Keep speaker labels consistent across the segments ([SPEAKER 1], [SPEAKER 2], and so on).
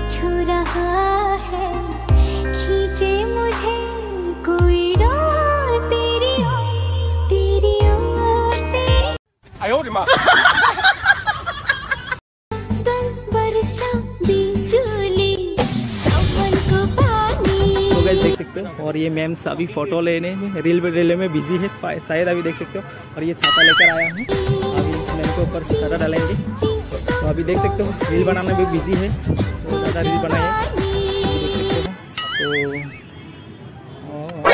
[SPEAKER 1] छू रहा है, खींचे मुझे कोई राह तेरी ओर, तेरी ओर, तेरी। आयो रे माँ। बरसा बिजुली, सावन को पानी।
[SPEAKER 2] तो गाइस देख सकते हो, और ये मैम अभी फोटो लेने में रेलवे में बिजी है शायद, अभी देख सकते हो। और ये छाता लेकर आया हूँ, अभी इस मैम के ऊपर छाता डालेंगे। तो अभी देख सकते हो रील बनाने में बिजी है, तो ज़्यादा रील बनाए देख सकते हो। तो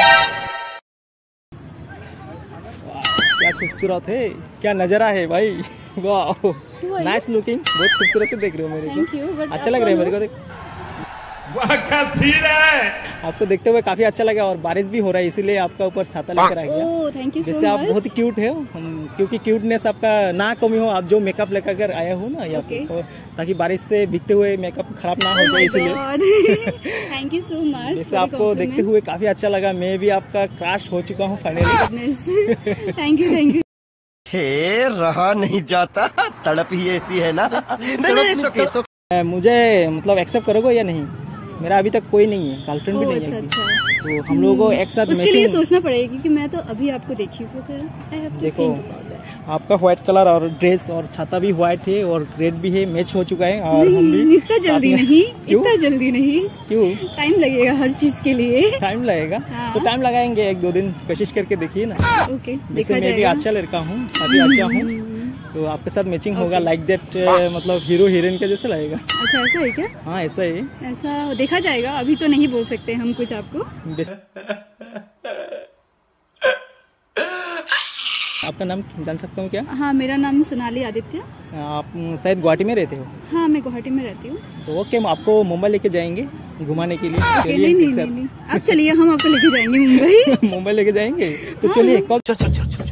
[SPEAKER 2] क्या खूबसूरत है, क्या नज़ारा है भाई, वाह नाइस लुकिंग, बहुत खूबसूरत से देख रहे हो मेरे को, अच्छा लग रहा है मेरे को। देख
[SPEAKER 3] वाह क्या सीन है,
[SPEAKER 2] आपको देखते हुए काफी अच्छा लगा, और बारिश भी हो रहा है इसीलिए आपका ऊपर छाता लेकर आ गया।
[SPEAKER 4] थैंक यू
[SPEAKER 2] जैसे आप बहुत ही क्यूट है, क्योंकि क्यूटनेस आपका ना कमी हो, आप जो मेकअप लेकर आए हो ना यहाँ पे, तो ताकि बारिश से भीगते हुए मेकअप खराब ना हो जाए इसलिए।
[SPEAKER 4] Thank you so much.
[SPEAKER 2] जैसे आपको देखते हुए काफी अच्छा लगा, मैं भी आपका क्रश हो चुका हूँ फाइनली।
[SPEAKER 4] Thank you.
[SPEAKER 5] हे रहा नहीं जाता, तड़प ही ऐसी है ना। नहीं,
[SPEAKER 2] मुझे मतलब एक्सेप्ट करोगे या नहीं? मेरा अभी तक कोई नहीं है, गर्लफ्रेंड भी नहीं है। तो हम लोगों को एक साथ
[SPEAKER 4] उसके लिए सोचना पड़ेगा, क्योंकि मैं तो अभी आपको देखी हूँ।
[SPEAKER 2] देखो आपका व्हाइट कलर और ड्रेस और छाता भी व्हाइट है और रेड भी है, मैच हो चुका है। और हम भी
[SPEAKER 4] इतना जल्दी नहीं, इतना जल्दी नहीं,
[SPEAKER 2] क्यों?
[SPEAKER 4] टाइम लगेगा हर चीज के लिए।
[SPEAKER 2] टाइम लगेगा?
[SPEAKER 4] हाँ।
[SPEAKER 2] तो टाइम लगाएंगे, 1-2 दिन कोशिश करके देखिए ना।
[SPEAKER 4] ओके,
[SPEAKER 2] देखा मैं भी अच्छा लड़का हूँ, काफी अच्छा हूँ, तो आपके साथ मैचिंग होगा लाइक दैट, मतलब हीरो हीरोइन के जैसे लगेगा।
[SPEAKER 4] अच्छा ऐसा है क्या?
[SPEAKER 2] हाँ ऐसा है,
[SPEAKER 4] ऐसा देखा जाएगा, अभी तो नहीं बोल सकते हम कुछ आपको।
[SPEAKER 2] आपका नाम जान सकता हूँ क्या?
[SPEAKER 4] हाँ मेरा नाम सोनाली आदित्य।
[SPEAKER 2] आप शायद गुवाहाटी में रहते हो?
[SPEAKER 4] हाँ मैं गुवाहाटी में रहती हूँ।
[SPEAKER 2] तो ओके, हम आपको मुंबई लेके जाएंगे घुमाने के लिए।
[SPEAKER 4] नहीं, आप चलिए, हम आपको लेके जाएंगे मुंबई।
[SPEAKER 2] मुंबई लेके जाएंगे, तो चलिए कब?
[SPEAKER 3] चल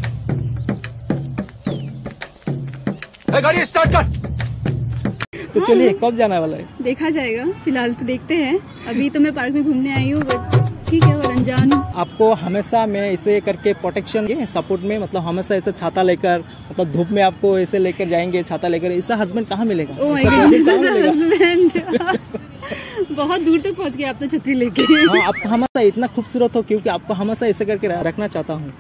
[SPEAKER 3] गाड़ी स्टार्ट कर।
[SPEAKER 2] तो चलिए कब जाना वाला है?
[SPEAKER 4] देखा जाएगा, फिलहाल तो देखते हैं। अभी तो मैं पार्क में घूमने आई हूँ, बट ठीक है, और अनजान।
[SPEAKER 2] आपको हमेशा मैं ऐसे करके प्रोटेक्शन के सपोर्ट में, मतलब हमेशा ऐसे छाता लेकर, मतलब धूप में आपको ऐसे लेकर जाएंगे छाता लेकर। ऐसा हस्बैंड कहाँ मिलेगा?
[SPEAKER 4] हस्बैंड बहुत दूर तक पहुँच गए आप तो छतरी लेके।
[SPEAKER 2] हाँ, आप हमेशा इतना खूबसूरत हो, क्योंकि आपको हमेशा ऐसे करके रखना चाहता हूँ।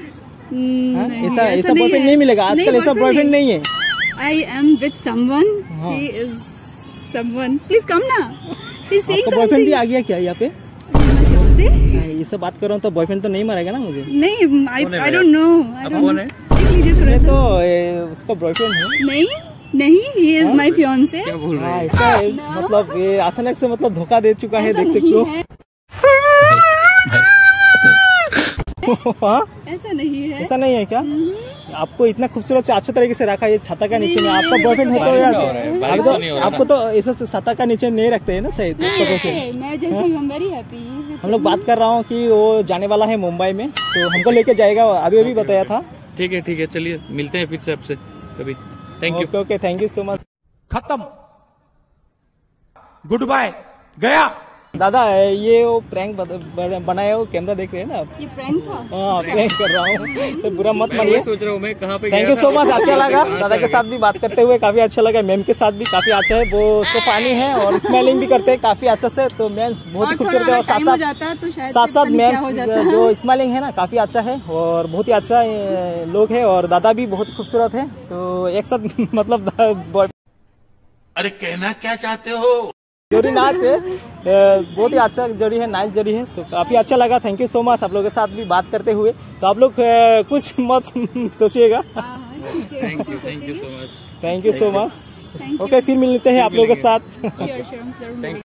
[SPEAKER 2] ऐसा बॉयफ्रेंड नहीं मिलेगा आजकल, ऐसा बॉयफ्रेंड नहीं है।
[SPEAKER 4] I am with someone. He is someone. Please come ना. He's saying something.
[SPEAKER 2] बॉयफ्रेंड भी आ गया क्या यहाँ पे? ये सब बात कर रहा हूँ तो बॉयफ्रेंड तो नहीं मारेगा ना मुझे?
[SPEAKER 4] नहीं, I don't know.
[SPEAKER 2] कौन है? तो उसका बॉयफ्रेंड है?
[SPEAKER 4] नहीं, he is my fiance.
[SPEAKER 2] क्या बोल रहे हैं? ऐसा है, मतलब ये अचानक से मतलब धोखा दे चुका है, देख सकते हो।
[SPEAKER 4] ऐसा नहीं है।
[SPEAKER 2] ऐसा नहीं है क्या? आपको इतना खूबसूरत से अच्छे तरीके से रखा है छाता का नीचे में, आपका बॉयफ्रेंड है तो आपको तो ऐसा छाता का नीचे नहीं रखते हैं ना शायद?
[SPEAKER 4] मैं जैसी हूँ, very happy।
[SPEAKER 2] हम लोग बात कर रहा हूँ कि वो जाने वाला है मुंबई में, तो हमको लेके जाएगा, अभी बताया था।
[SPEAKER 6] ठीक है, चलिए मिलते हैं फिर से आपसे कभी। Thank you.
[SPEAKER 2] Okay, thank you so much.
[SPEAKER 3] खत्म, गुड बाय, गया।
[SPEAKER 2] दादा ये वो प्रैंक बनाया, वो कैमरा देख रहे हैं ना आप?
[SPEAKER 4] ये प्रैंक था?
[SPEAKER 2] हाँ प्रैंक कर रहा हूँ, तो बुरा मत मानिए।
[SPEAKER 6] सोच रहा हूँ मैं कहाँ पे।
[SPEAKER 2] थैंक यू सो मच, अच्छा लगा दादा के साथ भी बात करते हुए, काफी अच्छा लगा। मैम के साथ भी काफी अच्छा है, वो तो पानी है और स्माइलिंग भी करते हैं काफी अच्छा से, तो मैम बहुत ही खूबसूरत है। और साथ मैम जो स्माइलिंग है ना काफी अच्छा है, और बहुत ही अच्छा लोग है, और दादा भी बहुत खूबसूरत है, तो एक साथ मतलब।
[SPEAKER 3] अरे कहना क्या चाहते हो?
[SPEAKER 2] जोड़ी नाच है, बहुत ही अच्छा जोड़ी है, नाइस जोड़ी है, तो काफी अच्छा लगा। थैंक यू सो मच आप लोगों के साथ भी बात करते हुए। तो आप लोग कुछ मत सोचिएगा।
[SPEAKER 6] Thank you so much.
[SPEAKER 2] Thank you so much. Okay, फिर मिलते हैं आप लोगों के साथ।